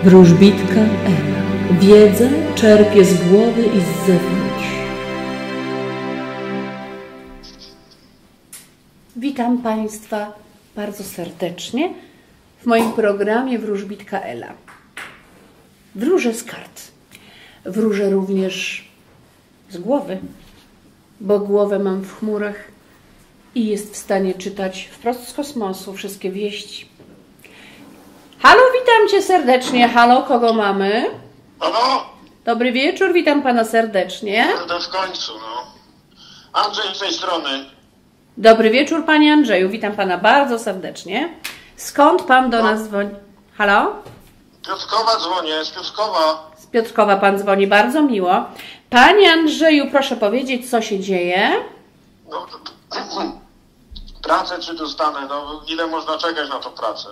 Wróżbitka Ela. Wiedzę czerpie z głowy i z zewnątrz. Witam Państwa bardzo serdecznie w moim programie Wróżbitka Ela. Wróżę z kart. Wróżę również z głowy, bo głowę mam w chmurach i jest w stanie czytać wprost z kosmosu wszystkie wieści. Halo, witam Cię serdecznie. Halo, kogo mamy? Halo? Dobry wieczór, witam Pana serdecznie. To w końcu, no. Andrzej z tej strony. Dobry wieczór, Panie Andrzeju, witam Pana bardzo serdecznie. Skąd Pan do nas dzwoni? Halo? Piotrkowa dzwonię, z Piotrkowa. Z Piotrkowa Pan dzwoni, bardzo miło. Panie Andrzeju, proszę powiedzieć, co się dzieje? No, pracę czy dostanę? No, ile można czekać na tą pracę?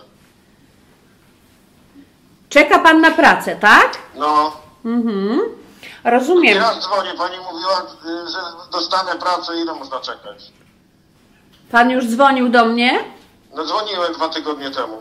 Czeka Pan na pracę, tak? No. Rozumiem. Raz dzwonię, pani mówiła, że dostanę pracę, ile można czekać? Pan już dzwonił do mnie? No dzwoniłem 2 tygodnie temu.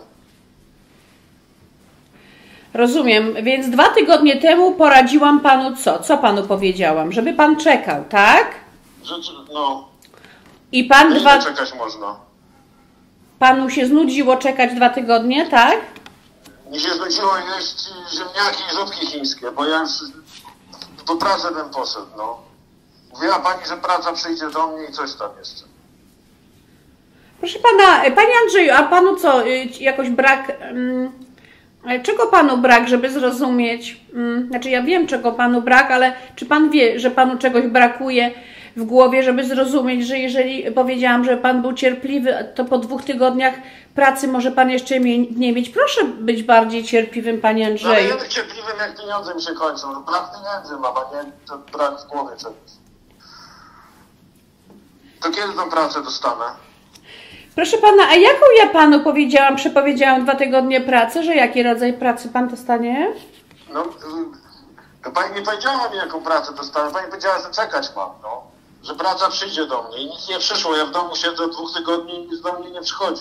Rozumiem, więc 2 tygodnie temu poradziłam Panu co? Co Panu powiedziałam? Żeby Pan czekał, tak? Że, no. I Pan Ile czekać można? Panu się znudziło czekać 2 tygodnie, tak? Mi się znudziło jeść ziemniaki i zupki chińskie, bo ja już do pracy bym poszedł, no. Mówiła pani, że praca przyjdzie do mnie i coś tam jeszcze. Proszę Pana, Panie Andrzeju, a Panu co, jakoś brak, czego Panu brak, żeby zrozumieć, znaczy ja wiem, czego Panu brak, ale czy Pan wie, że Panu czegoś brakuje w głowie, żeby zrozumieć, że jeżeli powiedziałam, że Pan był cierpliwy, to po 2 tygodniach pracy może Pan jeszcze nie mieć. Proszę być bardziej cierpliwym, Panie Andrzeju. No, ale ja być cierpliwym, jak pieniądze mi się kończą. No, brak pieniędzy mam, a nie to brak w głowie czegoś. To kiedy tą pracę dostanę? Proszę Pana, a jaką ja Panu przepowiedziałam 2 tygodnie pracy, że jaki rodzaj pracy Pan dostanie? No, pani nie powiedziała mi, jaką pracę dostanę. Pani powiedziała, że czekać mam, no. Że praca przyjdzie do mnie i nic nie przyszło. Ja w domu siedzę 2 tygodni i nic do mnie nie przychodzi.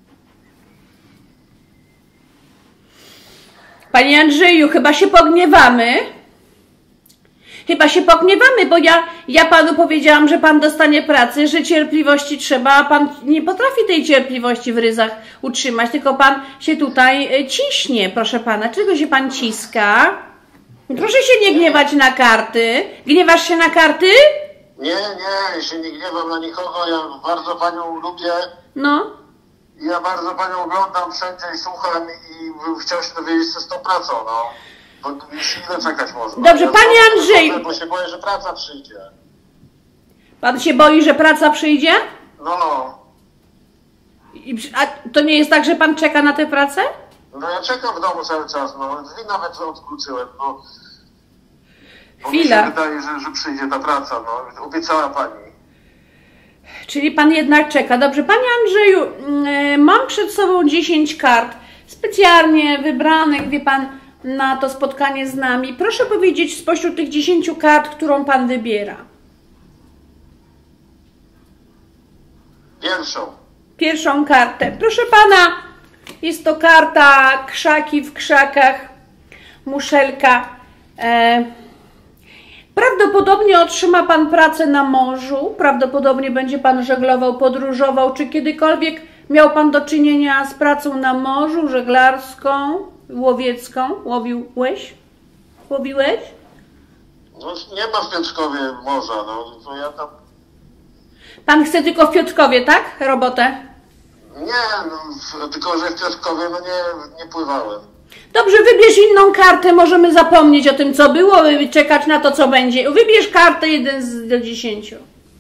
Panie Andrzeju, chyba się pogniewamy. Chyba się pogniewamy, bo ja Panu powiedziałam, że Pan dostanie pracę, że cierpliwości trzeba, a Pan nie potrafi tej cierpliwości w ryzach utrzymać, tylko Pan się tutaj ciśnie, proszę Pana. Czego się Pan ciska? Proszę się nie gniewać na karty. Gniewasz się na karty? Nie, ja się nie gniewam na nikogo. Ja bardzo panią lubię. No. Ja bardzo panią oglądam wszędzie i słucham i chciał się dowiedzieć, co z tą pracą, no. Bo już ile czekać można? Dobrze, Panie Andrzeju. Bo się boję, że praca przyjdzie. Pan się boi, że praca przyjdzie? No. A to nie jest tak, że Pan czeka na tę pracę? No ja czekam w domu cały czas, no. Drzwi nawet odkluczyłem, bo Chwila. mi się wydaje, że przyjdzie ta praca, no. Obiecała pani. Czyli Pan jednak czeka. Dobrze, Panie Andrzeju, mam przed sobą 10 kart, specjalnie wybranych, wie Pan, na to spotkanie z nami. Proszę powiedzieć spośród tych 10 kart, którą Pan wybiera. Pierwszą kartę. Proszę Pana, jest to karta krzaki w krzakach, muszelka. Prawdopodobnie otrzyma Pan pracę na morzu, prawdopodobnie będzie Pan żeglował, podróżował. Czy kiedykolwiek miał Pan do czynienia z pracą na morzu, żeglarską, łowiecką? Łowiłeś? Łowiłeś? No nie ma w Piotrkowie morza, no. To ja tam... Pan chce tylko w Piotrkowie, tak? Robotę? Nie, no, tylko że w Piotrkowie no nie pływałem. Dobrze, wybierz inną kartę, możemy zapomnieć o tym, co było, czekać na to, co będzie. Wybierz kartę 1 do 10.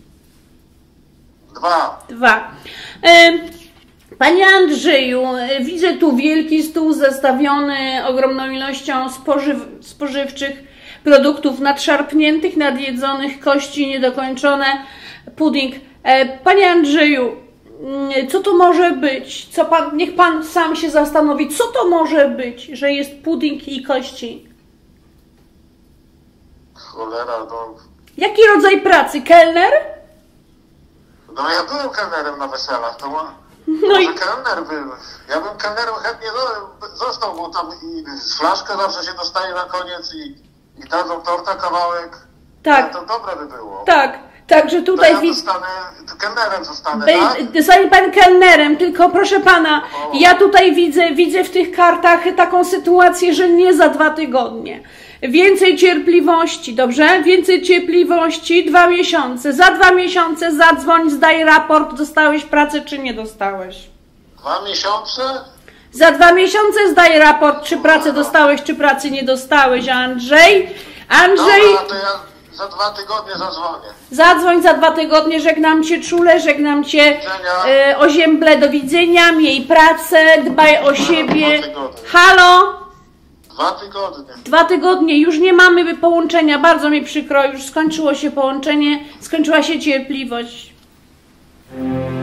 2. Panie Andrzeju, widzę tu wielki stół zestawiony ogromną ilością spożywczych produktów nadszarpniętych, nadjedzonych, kości niedokończone, pudding. Panie Andrzeju, co to może być? Niech Pan sam się zastanowi, co to może być, że jest pudding i kości? Cholera, no. Jaki rodzaj pracy? Kelner? No ja byłem kelnerem na weselach, to No i kelner był. Ja bym kelnerem chętnie został, bo tam i flaszkę zawsze się dostaje na koniec i dadzą torta kawałek. tak, To dobre by było. tak. Także To tutaj ja zostanę, kelnerem zostanę, tak? zostanie pan kelnerem, tylko proszę pana, ja tutaj widzę w tych kartach taką sytuację, że nie za 2 tygodnie. Więcej cierpliwości, dobrze? Więcej cierpliwości, 2 miesiące. Za 2 miesiące zadzwoń, zdaj raport, dostałeś pracę czy nie dostałeś. 2 miesiące? Za 2 miesiące zdaj raport, czy pracę dostałeś, czy pracy nie dostałeś, Andrzej. Andrzej, Dobra, to ja za 2 tygodnie zadzwonię. zadzwoń za 2 tygodnie, żegnam cię czule, żegnam cię ozięble, do widzenia, miej pracę, dbaj o siebie. 2 tygodnie. Halo? 2 tygodnie. 2 tygodnie, już nie mamy połączenia, bardzo mi przykro, już skończyło się połączenie, skończyła się cierpliwość.